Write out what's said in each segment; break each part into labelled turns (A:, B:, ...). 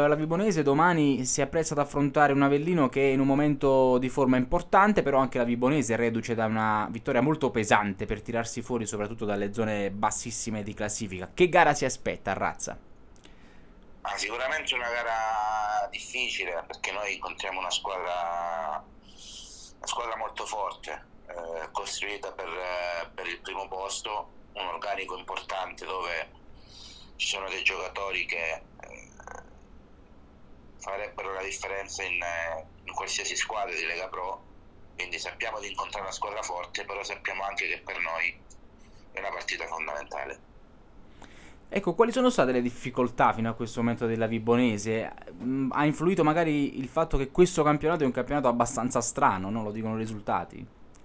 A: la Vibonese domani si appresta ad affrontare un Avellino che è in un momento di forma importante, però anche la Vibonese è reduce da una vittoria molto pesante per tirarsi fuori soprattutto dalle zone bassissime di classifica. Che gara si aspetta a Razza?
B: Sicuramente una gara difficile perché noi incontriamo una squadra molto forte, costruita per il primo posto, un organico importante dove ci sono dei giocatori che farebbero la differenza in qualsiasi squadra di Lega Pro, quindi sappiamo di incontrare una squadra forte, però sappiamo anche che per noi è una partita fondamentale.
A: Ecco, quali sono state le difficoltà fino a questo momento della Vibonese? Ha influito magari il fatto che questo campionato è un campionato abbastanza strano, no? Lo dicono i risultati.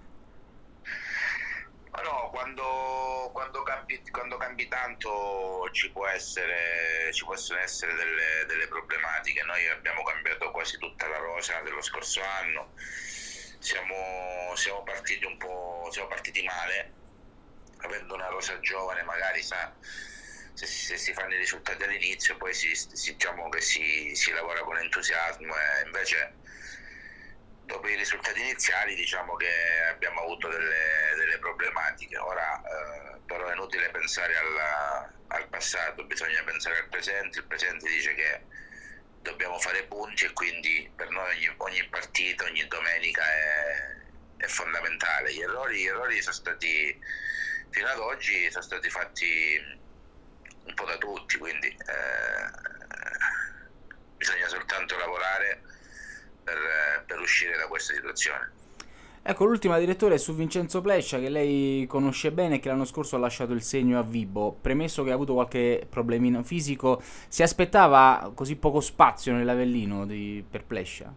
B: Ma no, quando cambi tanto ci possono essere delle problematiche. Noi abbiamo cambiato quasi tutta la rosa dello scorso anno, siamo partiti siamo partiti male, avendo una rosa giovane magari se si fanno i risultati all'inizio poi diciamo che si lavora con entusiasmo e invece dopo i risultati iniziali diciamo che abbiamo avuto delle problematiche. Ora però è inutile pensare al passato, bisogna pensare al presente. Il presente dice che dobbiamo fare punti e quindi per noi ogni partita, ogni domenica è fondamentale. Gli errori sono stati fino ad oggi sono stati fatti un po' da tutti, quindi bisogna soltanto lavorare per uscire da questa situazione.
A: Ecco, l'ultima direttore è su Vincenzo Plescia, che lei conosce bene e che l'anno scorso ha lasciato il segno a Vibo. Premesso che ha avuto qualche problemino fisico, si aspettava così poco spazio nell'Avellino per Plescia?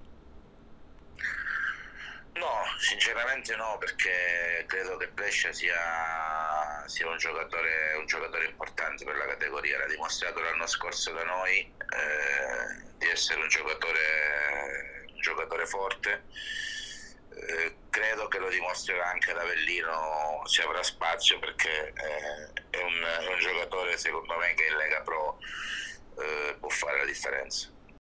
B: No, sinceramente no, perché credo che Brescia sia un giocatore importante per la categoria. L'ha dimostrato l'anno scorso da noi di essere un giocatore forte. Credo che lo dimostrerà anche ad Avellino se avrà spazio, perché è un giocatore secondo me che in Lega Pro può fare la differenza.